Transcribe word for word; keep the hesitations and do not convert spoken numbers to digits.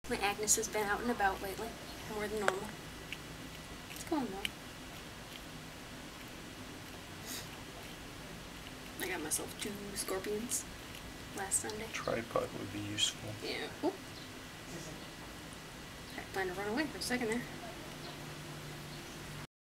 My Agnes has been out and about lately, more than normal. It's going well. I got myself two scorpions last Sunday. Tripod would be useful. Yeah. Oop. I planned to run away for a second there.